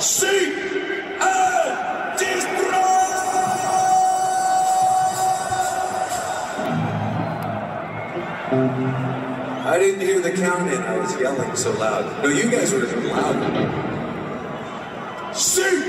Seek and destroy! I didn't hear the count in. I was yelling so loud. No, you guys were loud. Seek